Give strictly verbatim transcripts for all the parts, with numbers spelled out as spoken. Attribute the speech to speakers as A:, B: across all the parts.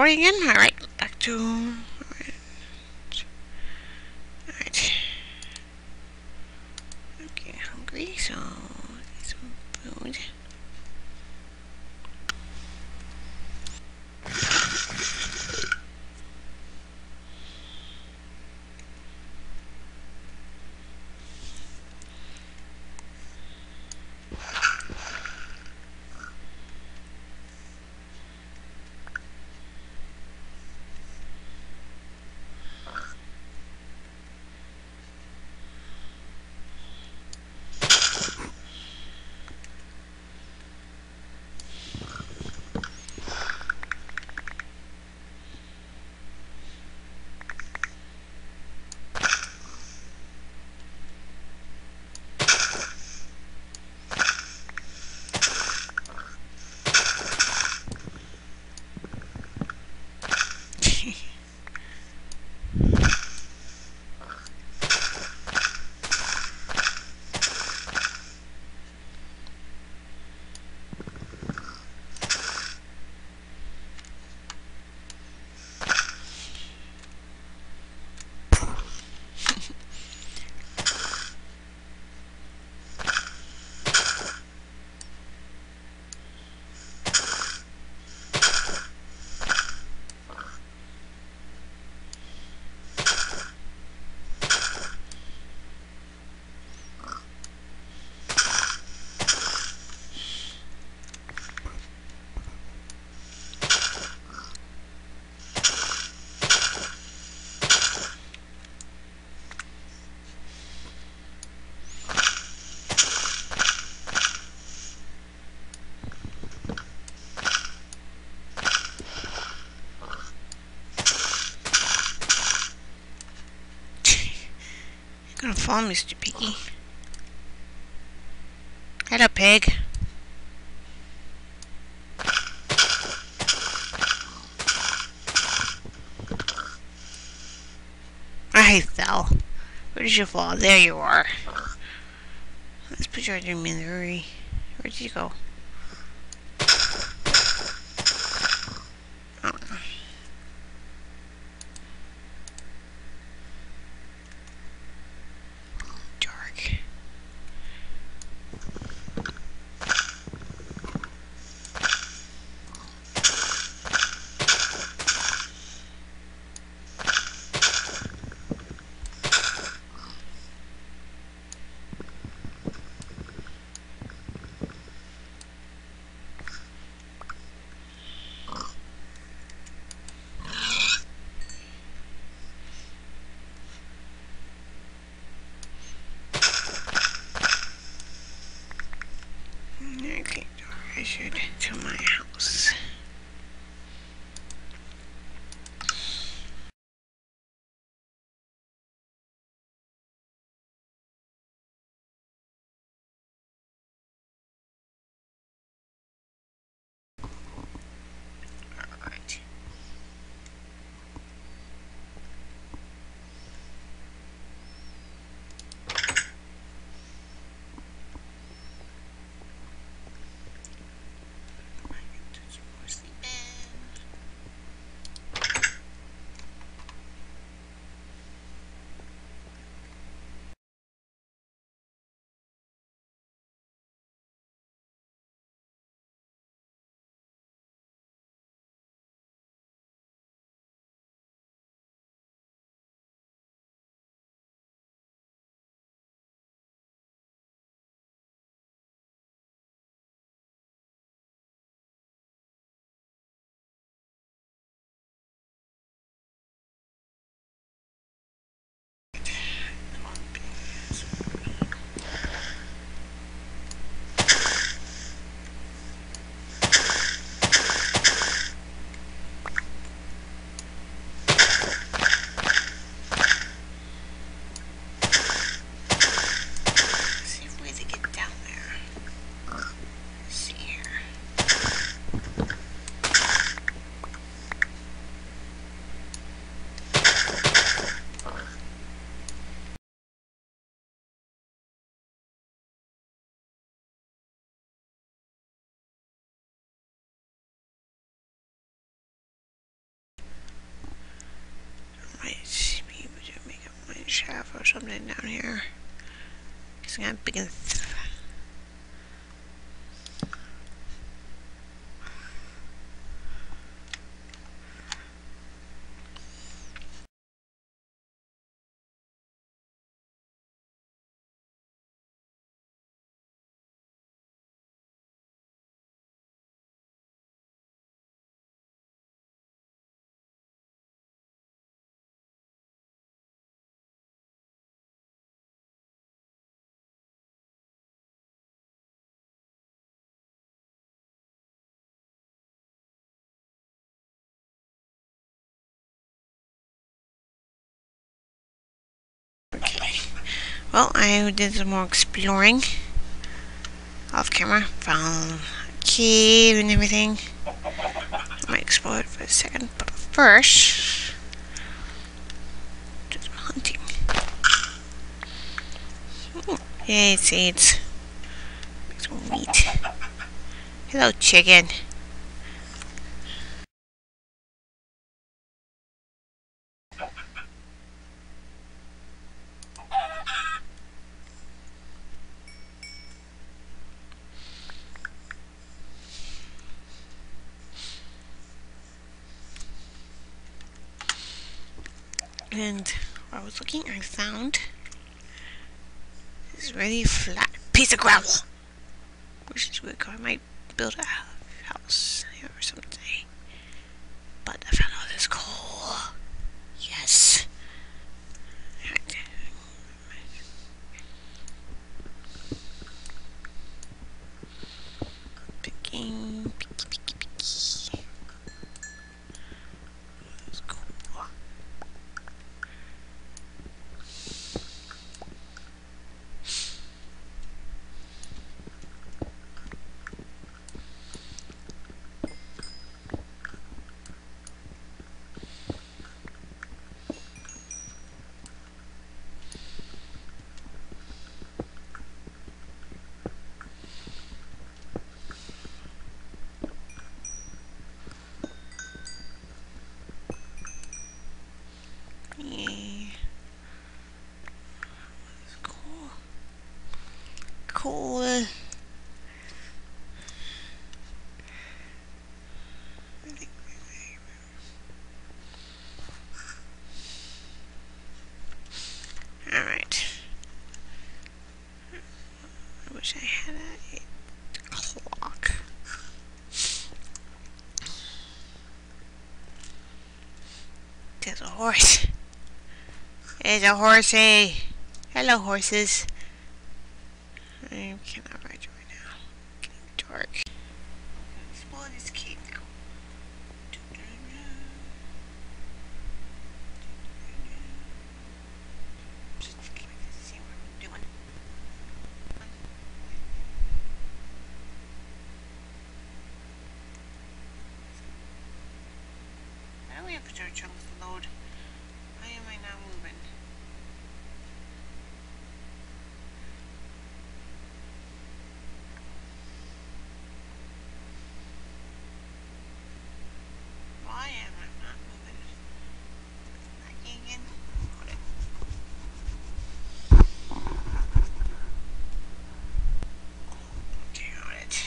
A: recording again? Alright, back to... Alright. Alright. Okay, hungry, so... Get some food. You're gonna fall, Mister Piggy. Hello, pig. I fell. Where did you fall? There you are. Let's put you in your inventory. Where did you go? Oh. Dark. might be able to make a mine shaft or something down here. Cause I'm gonna begin. Okay. Well, I did some more exploring off camera. Found a cave and everything. I might explore it for a second, but first, do some hunting. Ooh, yay, seeds. Make some wheat. Hello, chicken. And while I was looking, I found this really flat piece of gravel, which is weird. I might build a house here or something. But I found all this coal. Yes. Right. Picking, picky, picky, picky. That's cool. Cool. Alright. I wish I had a clock. There's a horse. There's a horsey. Hello, horses. I cannot ride you right now. It's getting dark. Explore this cave now. Just see what I'm doing. Why do we have dirt chunks to load? Why am I not moving? Why am I not moving? Lagging again? Got it. Got it.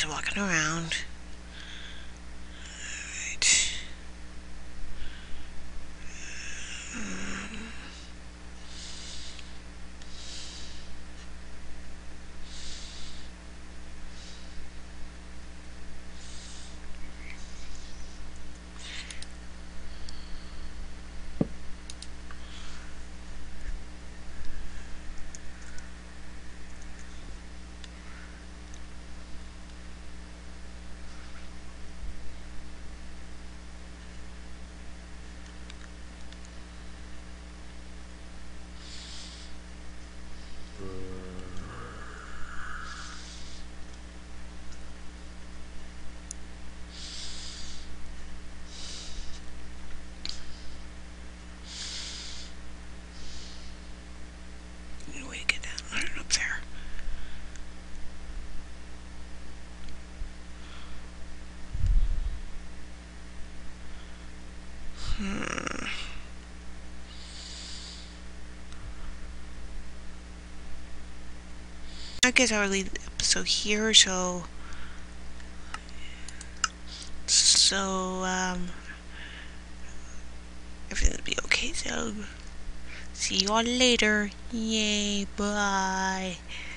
A: just walking around. Alright. Um, Any way to get down right up there. Hmm. I guess I'll leave the episode here, so so um everything will be okay. So see you all later. Yay, bye.